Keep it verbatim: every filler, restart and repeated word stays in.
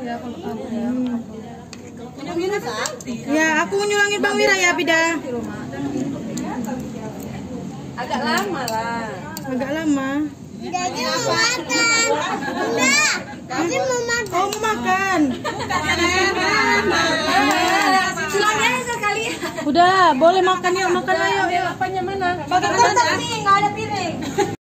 ya kalau kamu ya. Ya, aku nyulangin Bang Wira ya, Bida. Agak lama lah. Agak lama. Jadi mau makan. Enggak. Jadi mau makan. Oh, mau makan. Sulangnya sekali. Udah, boleh makan yuk, makan ayo. Apanya mana? Pakai kotak nih, nggak ada piring.